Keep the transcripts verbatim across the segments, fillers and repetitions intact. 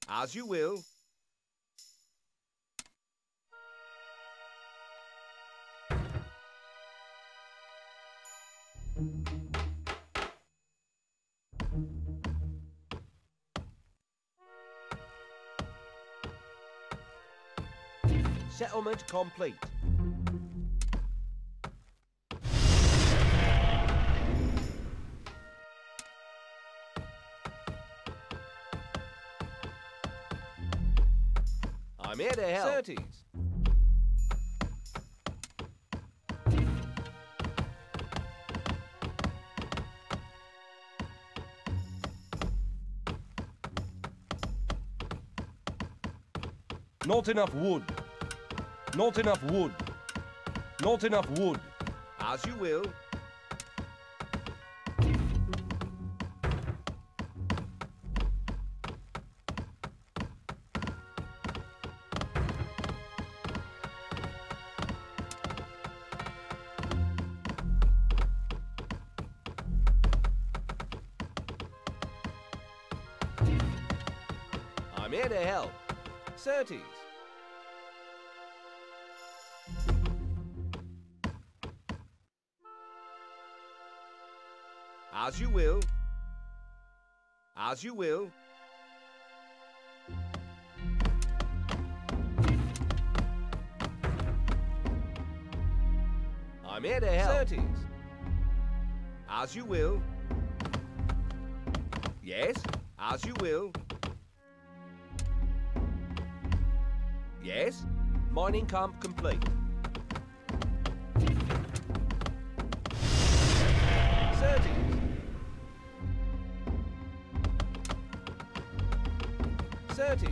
As you will. Settlement complete. I'm here to help. Certes. Not enough wood. Not enough wood. Not enough wood. As you will. I'm here to help. Certes. As you will. As you will. I'm here to help. Certes. As you will. Yes. As you will. Yes. Mining camp complete. Certes. Certes.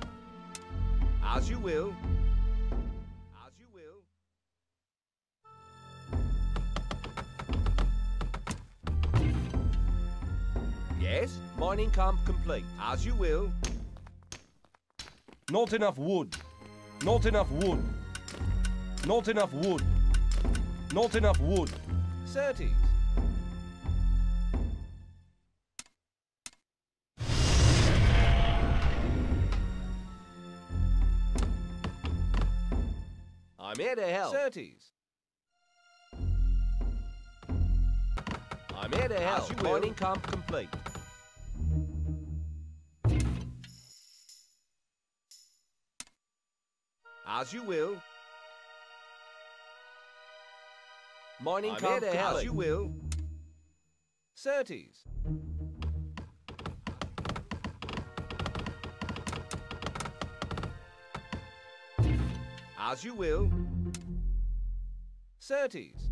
As you will. As you will. Yes. Mining camp complete. As you will. Not enough wood. Not enough wood. Not enough wood. Not enough wood. Certes. I'm here to help. Certes. I'm here to help. As you will. Mining camp complete. As you will. Mining I'm camp here to complete. help. As you will. Certes. As you will. Certes.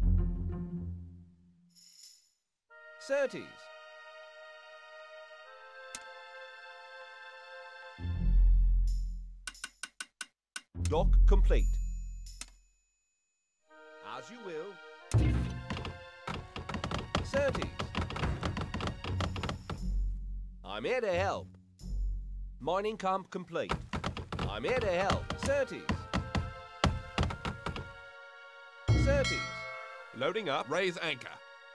Certes. Dock complete. As you will. Certes. I'm here to help. Mining camp complete. I'm here to help. Certes. Certes. Loading up. Raise anchor.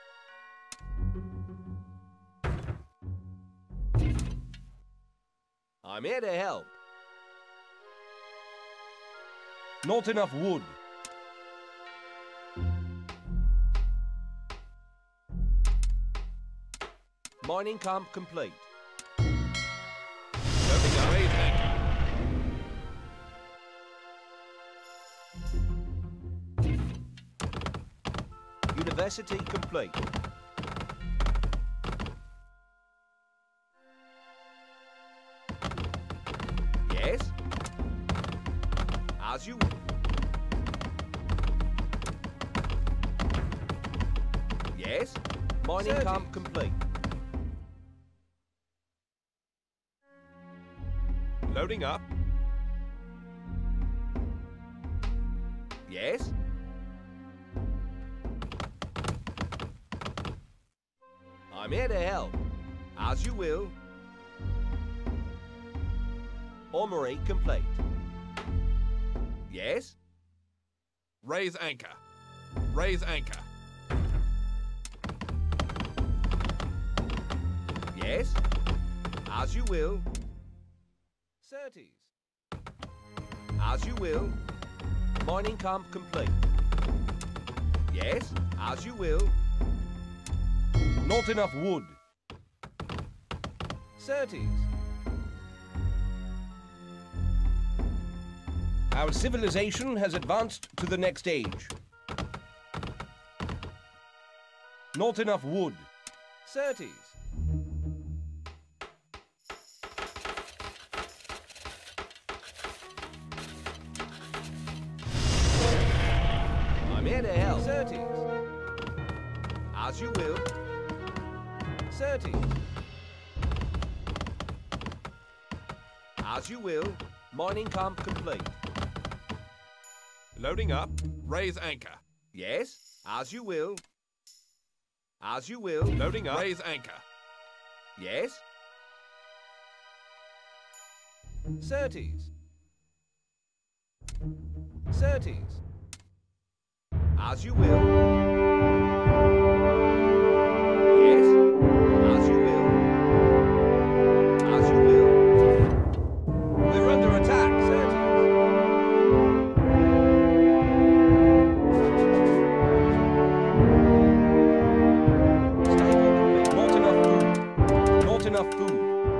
I'm here to help. Not enough wood. Mining camp complete. Loading up. Raise anchor. University complete. Yes. As you. Yes. Mining Certes. camp complete. Loading up. Yes. I'm here to help. As you will. Armory complete. Yes. Raise anchor. Raise anchor. Yes. As you will. Certes. As you will. Mining camp complete. Yes, as you will. Not enough wood. Certes. Our civilization has advanced to the next age. Not enough wood. Certes. I'm here to help. Certes. As you will. Certes. As you will. Mining camp complete. Loading up. Raise anchor. Yes, as you will. As you will. Loading up. Raise anchor. Yes. Certes. Certes. As you will. Yes. As you will. As you will. We're under attack. Certes. Not enough food. Not enough food.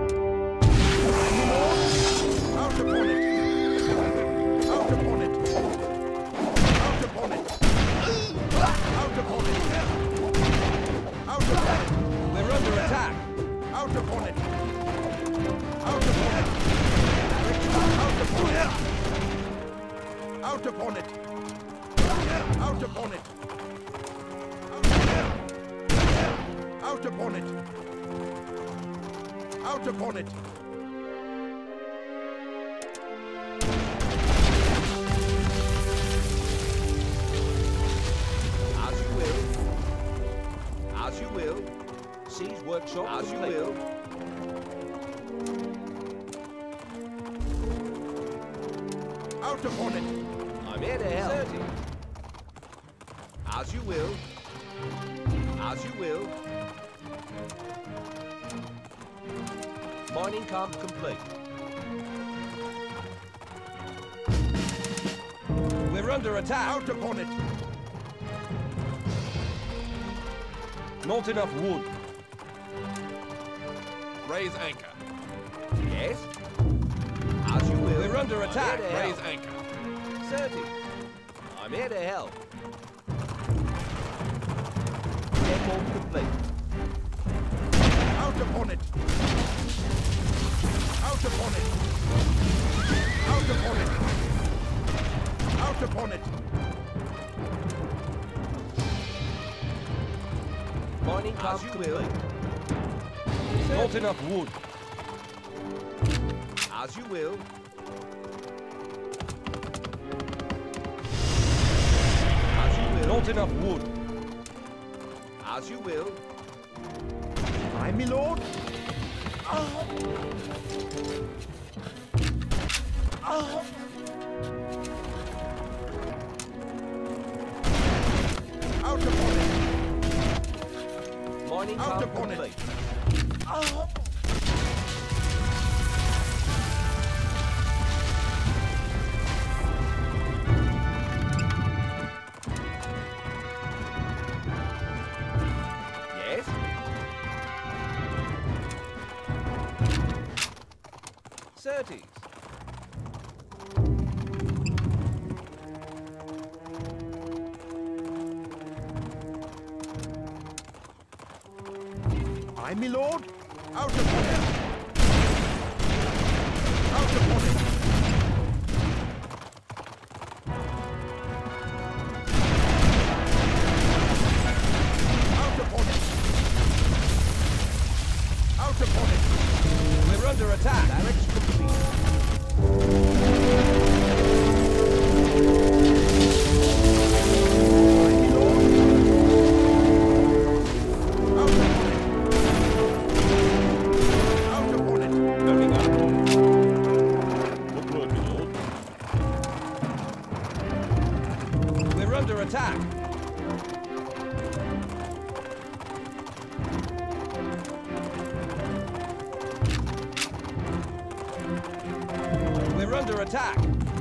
Out upon it! Out upon it! Out upon it! Out upon it! Out upon it! We're under attack. Out upon it! Out upon it! Out upon it! Out upon it! Out upon it! Out upon it! Out upon it! As you will. As you will. Siege workshop as you will. Out upon it! I'm here to help. Certes. As you will. As you will. Mining camp complete. We're under attack. Out upon it! Not enough wood. Raise anchor. Yes. As you will. We're under attack. I'm here to Raise help. anchor. Certes. I'm here to help. Depot complete. Out upon it! Out upon it! Out upon it! Out upon it! Mining camp As you complete. Not enough wood. As you will. As you will. Not enough wood. As you will. Aye, my lord. Out upon it. Mining Out camp upon it. complete. Yes. Certes. Aye, my lord. Out upon it. Out upon it. Out upon it. Out upon it. We're under attack. Barracks complete. Aye, my lord. Out upon it. Out upon it. Loading up. Good word, my lord. We're under attack. attack.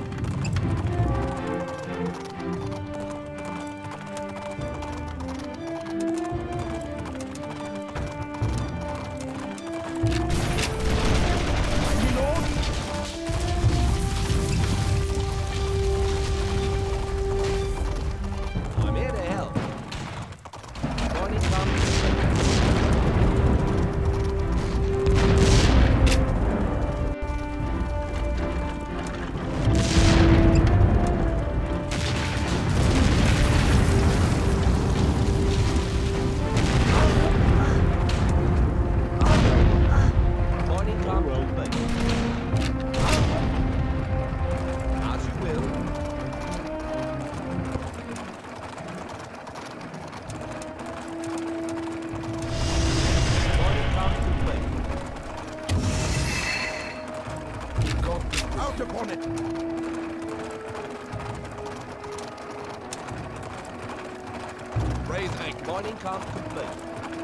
I'm here to help. Morning come. Morning come complete. As you will. Morning come complete. Out upon it! Raise anchor. Morning come complete.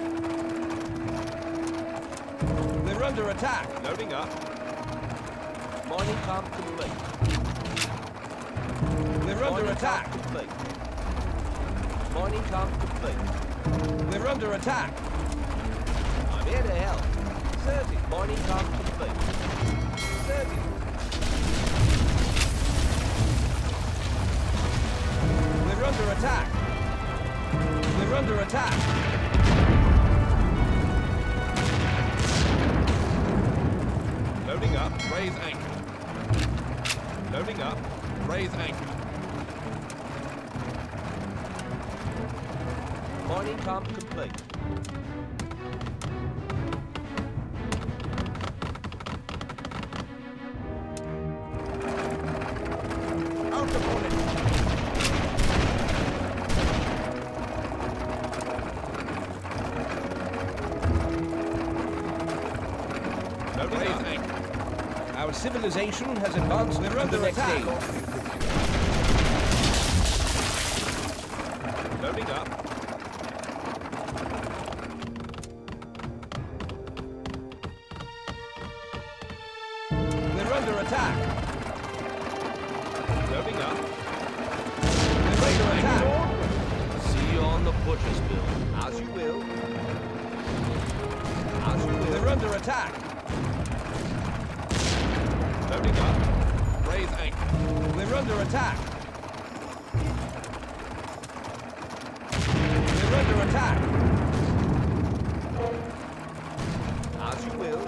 They're under attack. Loading up. Morning come complete. They're under Morning attack. come complete. Morning come complete. They're under attack. I'm here to help. Thirty. Morning come complete. Thirty. They're under attack. They're under attack. Loading up. Raise anchor. Loading up. Raise anchor. Morning come complete. Out upon it! Loading Raise anchor. Our civilization has advanced They're to under the next attack. stage. Loading up. They're under attack. Loading up. They're under attack. See you on the butcher's bill. As you will. As you will. They're under attack. Loading up. Raise anchor. They're under attack. They're under attack. As you will.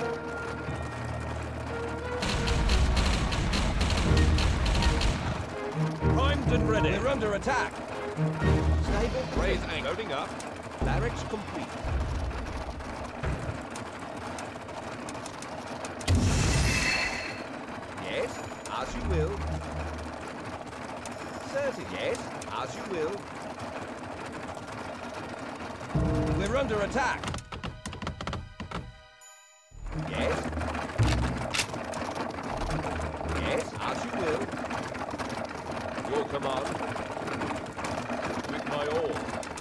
Primed and ready. They're under attack. Stable. Raise anchor. Loading up. Barracks complete. Yes, as you will. Thirty. Yes, as you will. They're under attack. Yes. Yes, as you will. Your command. With my oar.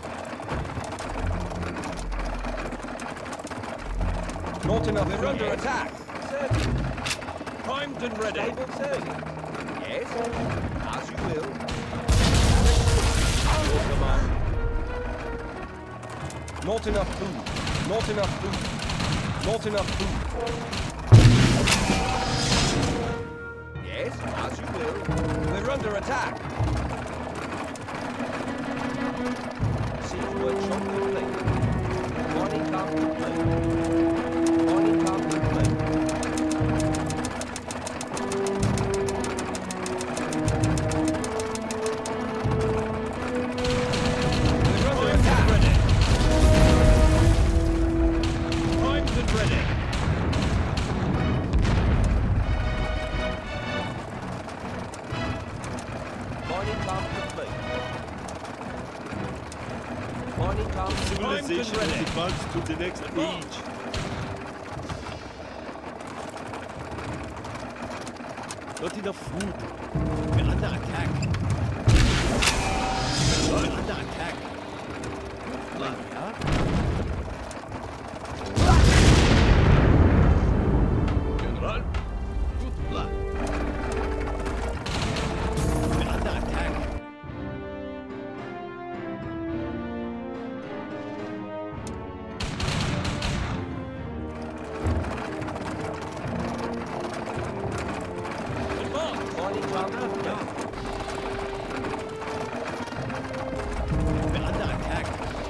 Not enough. They're under Yes. attack. Thirty. Primed and ready. Stable thirty. Yes, as you will. Your command. Not enough food. Not enough food. Not enough food. Yes, as you will. They're under attack. Siege workshop complete. Morning come complete. Morning come complete. They're under attack. Ready. Primed and ready. Morning come complete. Morning come complete. Civilization ready. has advanced to the next age. Not enough food. We're under attack. We're under attack. Like, huh? General. Good luck. Mining camp complete. We're under attack.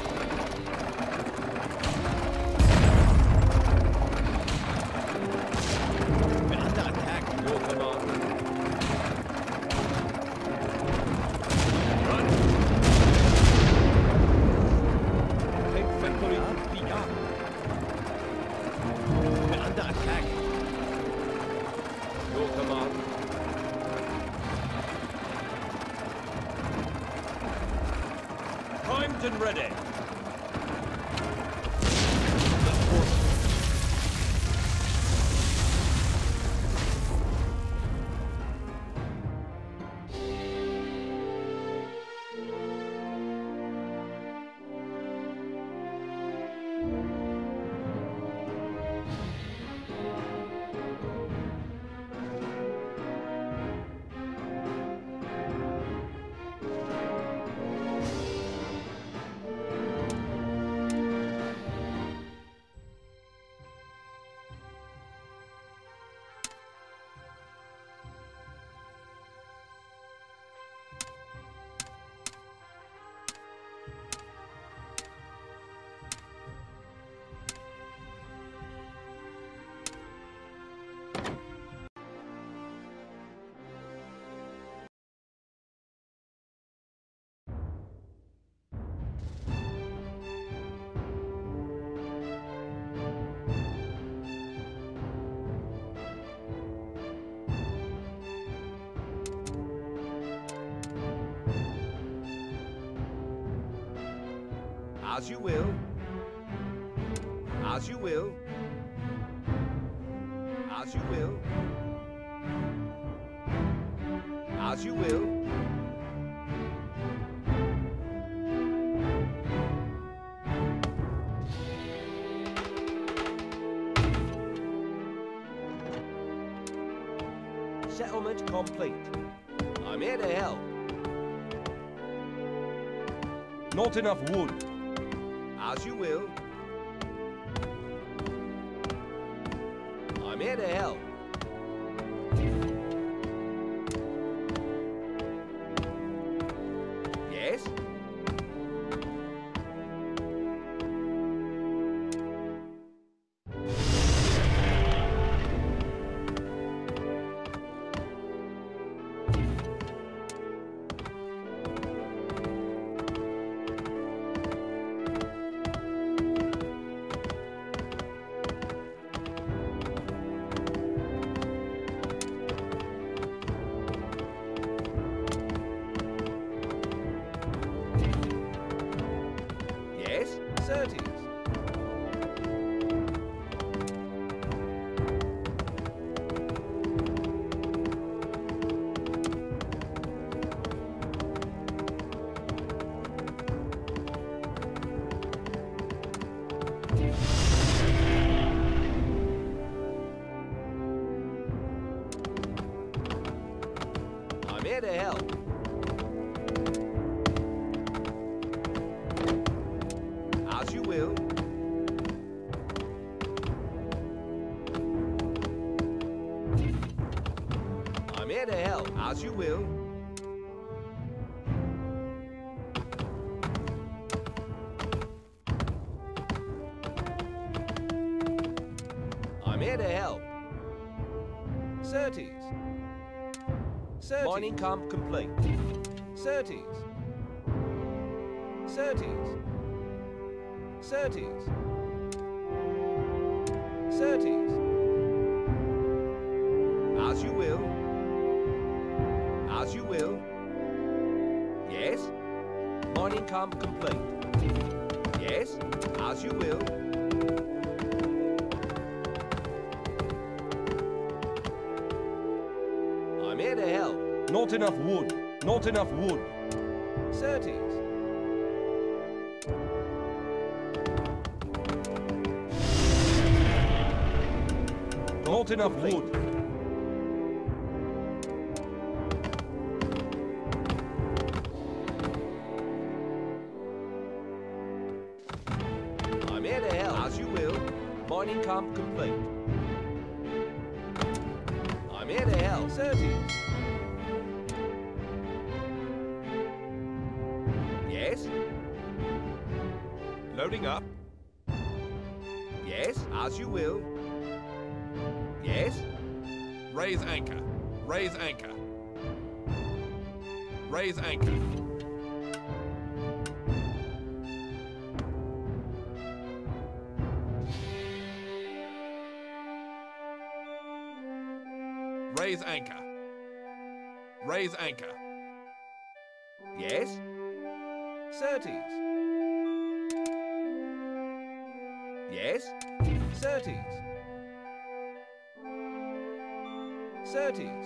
We're under attack. Your command. Tank factory complete. We're under attack. Your command. Primed and ready. As you will. As you will. As you will. As you will. Settlement complete. I'm here to help. Not enough wood. As you will. I'm here to help. Yes? Yes, certes. I'm here to help. As you will. I'm here to help. As you will. I'm here to help. Certes. Certes. Mining camp complete. Certes. Certes. Certes. Certes. As you will. As you will. Yes. Mining camp complete. Yes. As you will. I'm here to help. Not enough wood. Not enough wood. Certes. Not enough wood. I'm here to help. As you will. Mining camp complete. I'm here to help. Certes. Yes? Loading up. Yes, as you will. Yes? Raise anchor. Raise anchor. Raise anchor. Raise anchor. Raise anchor. Yes? Certes. Yes? Certes. Certes.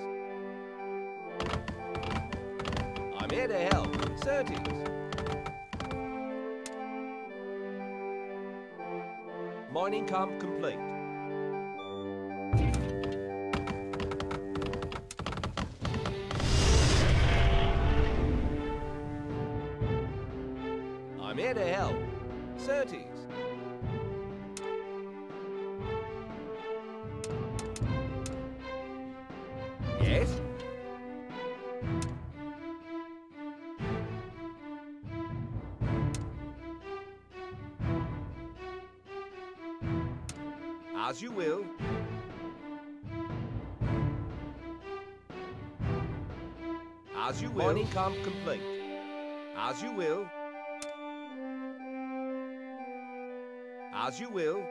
I'm here to help. Certes. Mining camp complete. I'm here to help. Certes. Yes? As you will. As you will. Mining camp complete. As you will. As you will.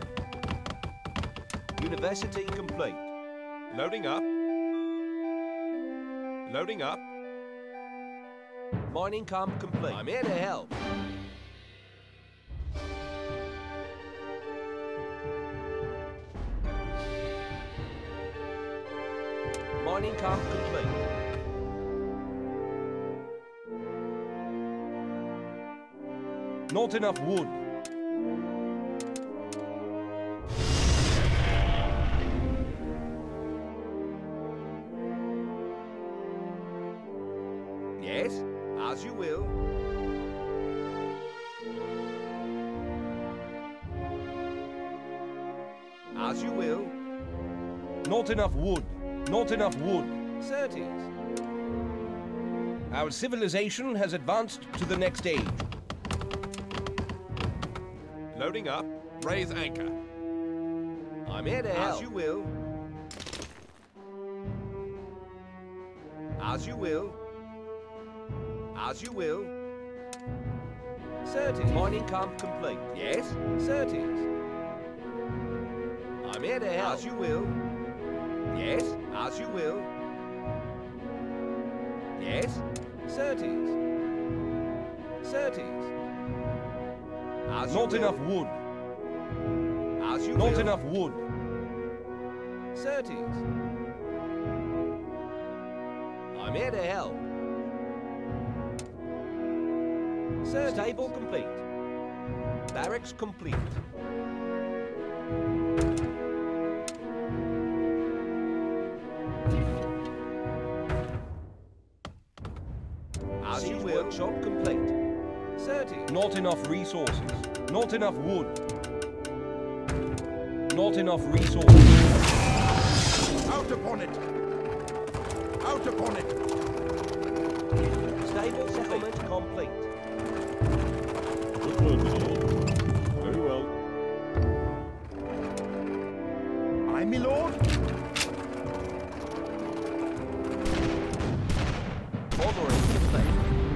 University complete. Loading up. Loading up. Mining camp complete. I'm here to help. Mining camp complete. Not enough wood. Yes, as you will. As you will. Not enough wood. Not enough wood. Certes. Our civilization has advanced to the next age. Loading up. Raise anchor. I'm here to help. As you will. As you will. As you will. Certes. Mining camp complete. Yes? Certes. I'm here to help. As you will. Yes? As you will. Yes? Certes. Certes. As you Not will. enough wood. As you Not will. enough wood. Certes. I'm here to help. Certes. Stable complete. Barracks complete. As you will. Workshop complete. Certes. Not enough resources. Not enough wood. Not enough resources. Out upon it! Out upon it! Stable settlement complete. Good work, my lord. Very well. Aye, my lord? Armory complete.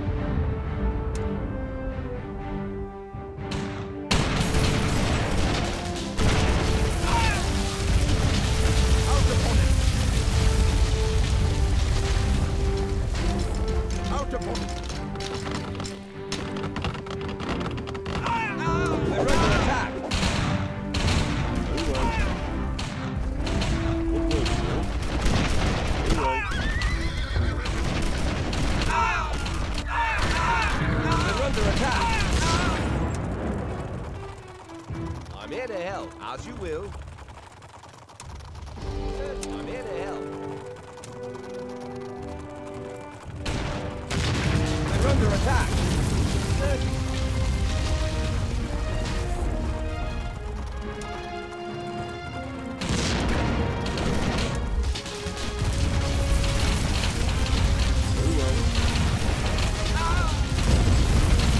Out upon it! Out upon it! We're under attack. Very well. Good work, my lord. Very well. We're under attack. I'm here to help. As you will. I'm here to help. We're under attack. Very well.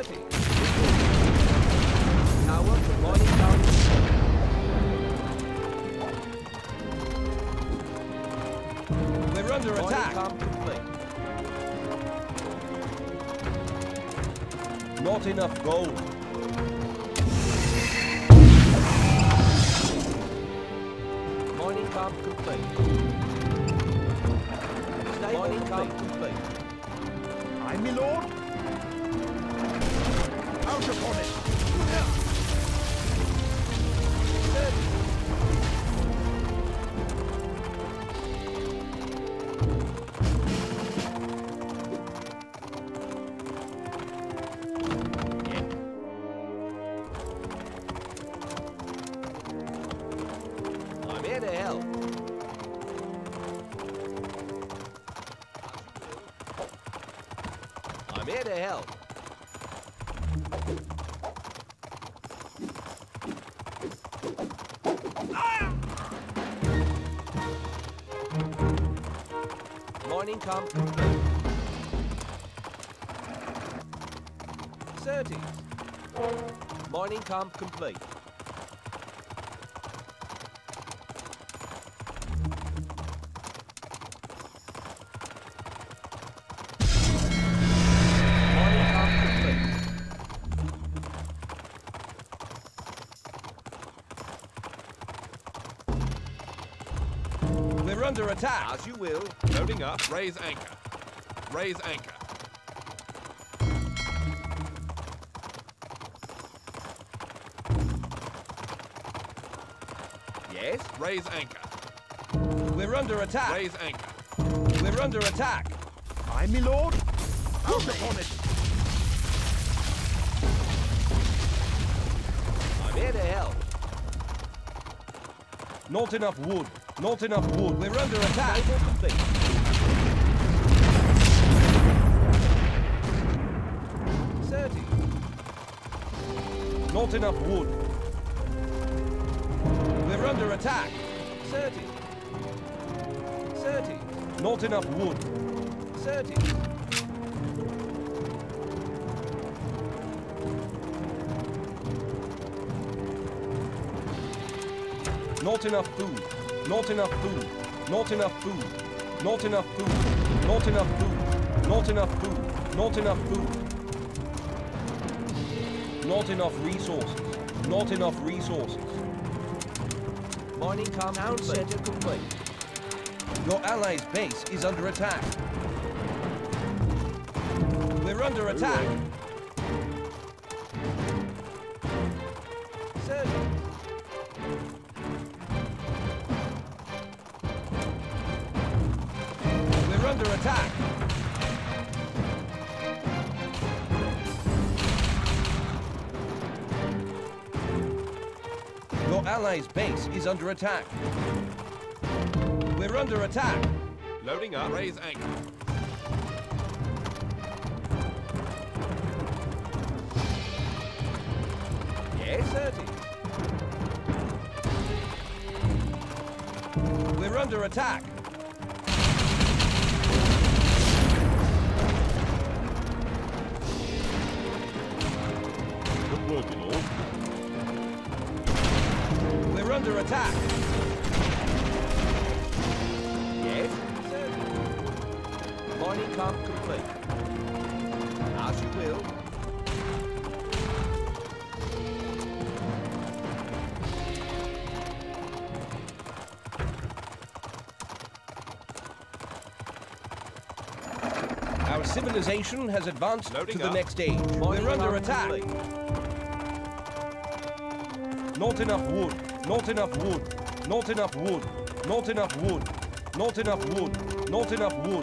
thirty. Tower to morning come. We're under Morning attack. come complete. Not enough gold. Morning come complete. Morning come complete. Aye, my lord. Out upon it. I'm here to help. I'm here to help. Morning come complete. thirty. Morning come complete. Morning come complete. We're under attack. As you will. Loading up. Raise anchor. Raise anchor. Yes. Raise anchor. We're under attack. Raise anchor. We're under attack. Aye, my lord. Out upon it. I'm here to help. Not enough wood. Not enough wood. We're under attack. Stable complete. thirty. Not enough wood. We're under attack. thirty. thirty. Not enough wood. thirty. Not enough food. Not enough food. Not enough food. Not enough food. Not enough food. Not enough food. Not enough food. Not enough resources. Not enough resources. Morning come town center complete. Your allies' base is under attack. We're under attack. thirty. We're under attack. Your allies' base is under attack. We're under attack. Loading up. Raise anchor. Yes. thirty. We're under attack. Good work, my lord. We're under attack. Yes. thirty. Morning come complete. As you will. Our civilization has advanced Loading to the up. next stage. Morning We're under come attack. complete. Not enough wood. Not enough wood. Not enough wood. Not enough wood. Not enough wood. Not enough wood.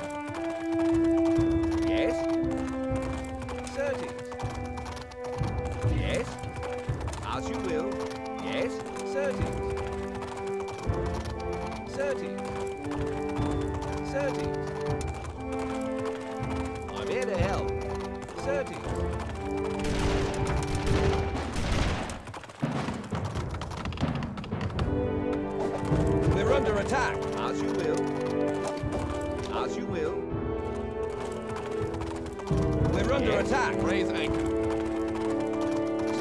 Yes. thirty. Yes. As you will. Yes. thirty. thirty. thirty. I'm here to help. thirty. We're under attack. As you will. As you will. We're under Yes. attack. Raise anchor.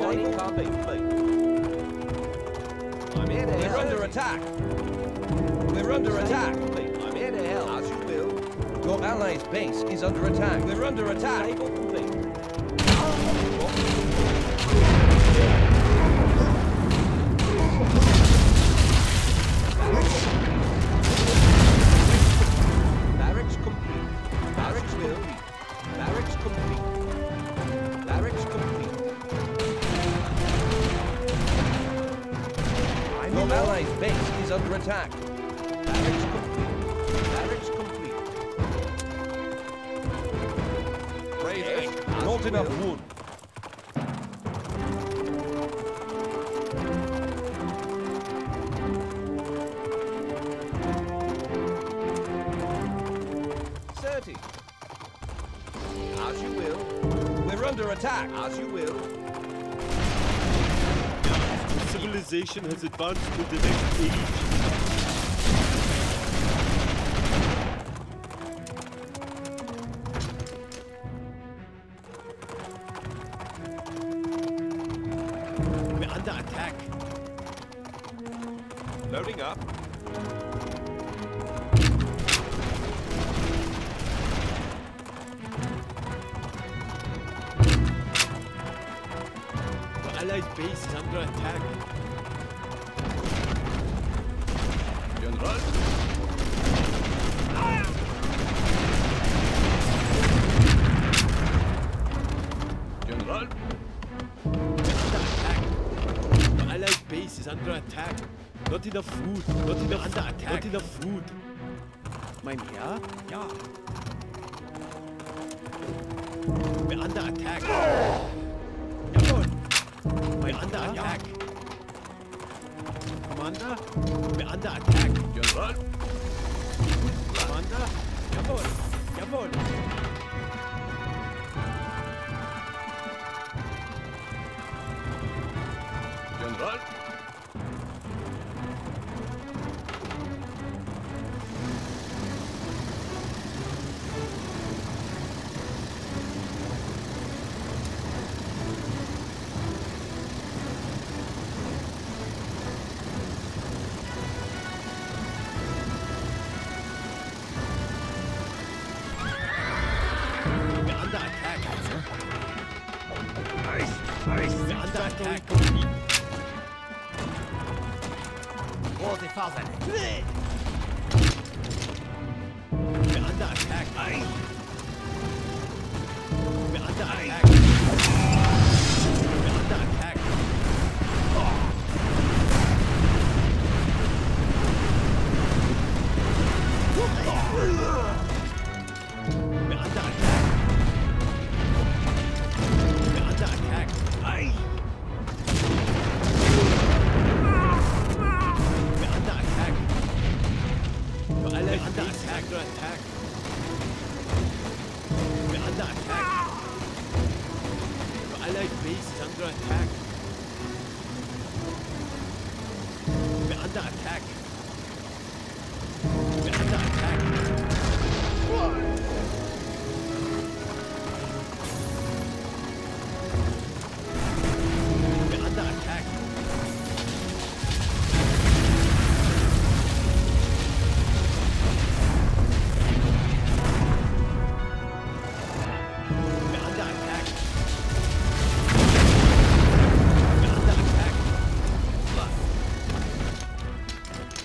Mining complete. I'm here to We're help. under attack. We're under attack. I'm here to help. As you will. Your allies' base is under attack. We're under attack. Stable complete. Barracks complete. Barracks will. Barracks complete. Barracks complete. Your allies' base is under attack. Barracks complete. Barracks complete. Raise Yes, anchor. as Not you enough will. wood. thirty. As you will. We're under attack. As you will. Civilization has advanced to the next age. We're under attack. Loading up. Our allied base is under attack. General. General. Under attack. Our allied base is under attack. Not enough food. Not enough under attack. Not enough food. Mein Herr? Ja. We're under attack. Jawohl. We're under attack. Commander? We're under attack. General. Commander? Jawohl. Jawohl. General. We're under attack. We're under attack. We're under attack. We're under attack. We're under attack. We're under attack. We're under attack. We're under attack. Your allied under attack. Under attack. We're under attack. Your allied base is under attack. We're under attack. We're under attack. We're under attack. We're under attack. We're under attack.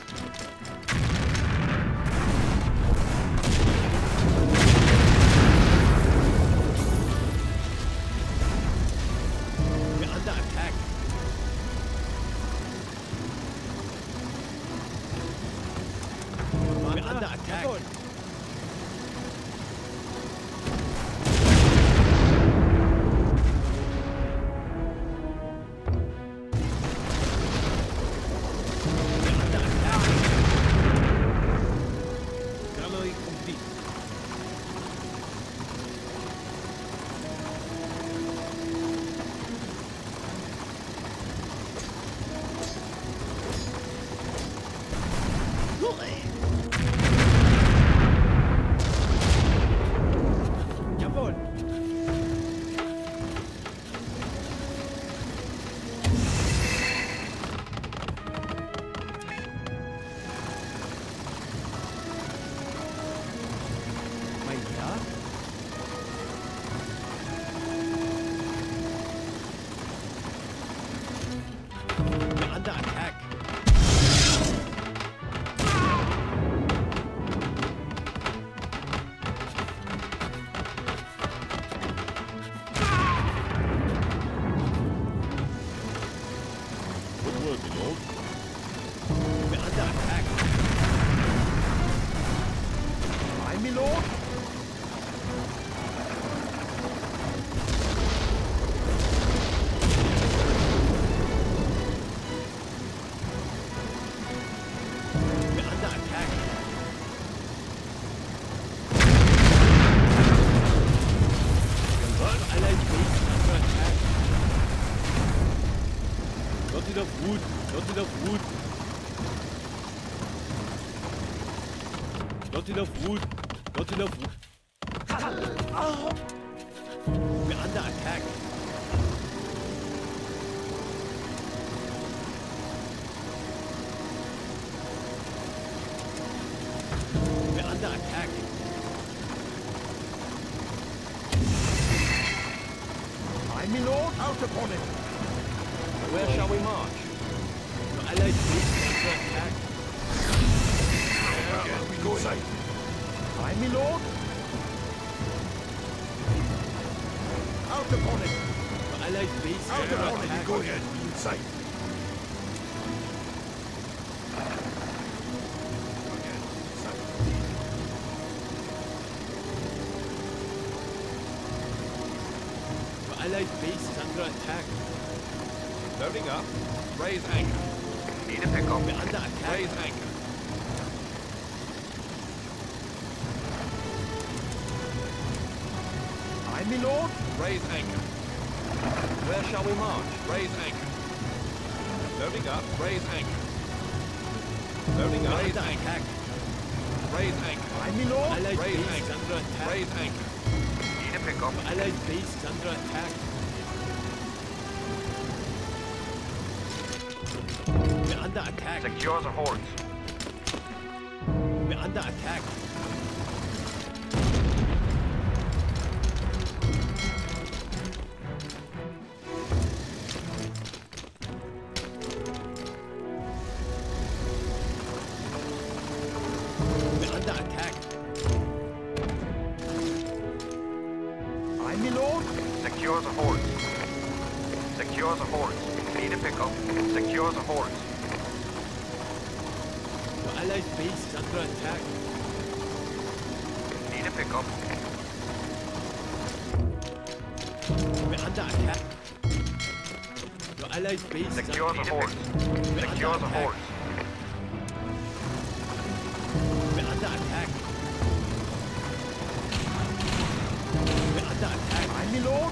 food. Not enough food. Not enough food. Not enough food. We're under attack. We're under attack. Aye, my lord. Out upon it. Where shall we march? Your allied base is under attack. Where are we going? Aye, my lord. Out upon it. Your allied base is Out under upon it. attack. Go ahead. Inside. Your allied base is under attack. Loading up. Raise anchor. Need a pickup. We're under attack. Raise anchor. Aye, my lord. Raise anchor. Where shall we march? Raise anchor. Loading up. Raise anchor. Loading up. We're Raise under anchor. attack. Raise anchor. Aye, my lord. Allied Raise base is anchor. under attack. Raise anchor. Need a pickup. Your allied base is under attack. We're under attack. Secure the horns. We're under attack. We're under attack. Aye, my lord. Secure the horns. Secure the horns. Need a pickup. Secure the horns. Your allied base is under attack. Need a pickup. We're under attack. Your allied base is Secure under the attack. horns. We're Secure under the attack. horns. We're under attack. We're under attack. Aye, my lord.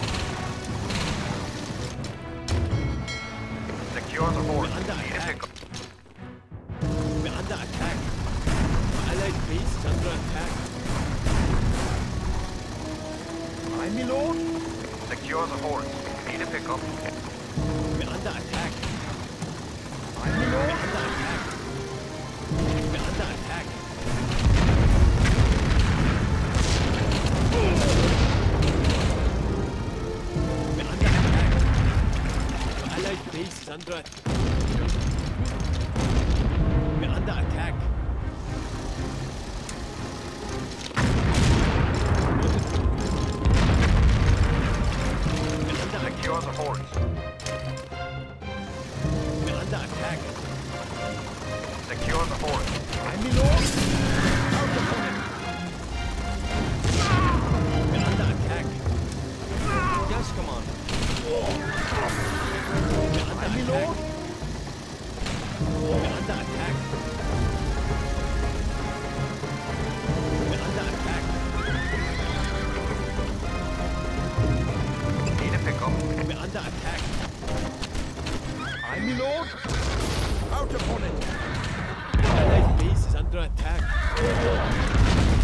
Secure the horns. We're under Need a attack. pickup. We're under attack. Your allied base is under attack. Aye, my lord. Secure the horns. Need a pickup. We're under attack. Aye, my We're lord. under attack. We're under attack. We're under attack. Your allied base is under attack. We're under attack. We're under attack. Secure the horns. We're under attack. Secure the horns. Aye, my lord. Out upon it. We're under attack. Yes, Commander. We're under Aye, my attack. lord. We're under attack. We're under attack. Need a pickup. We're under attack. Aye, my lord. Out upon it. Allied base is under attack.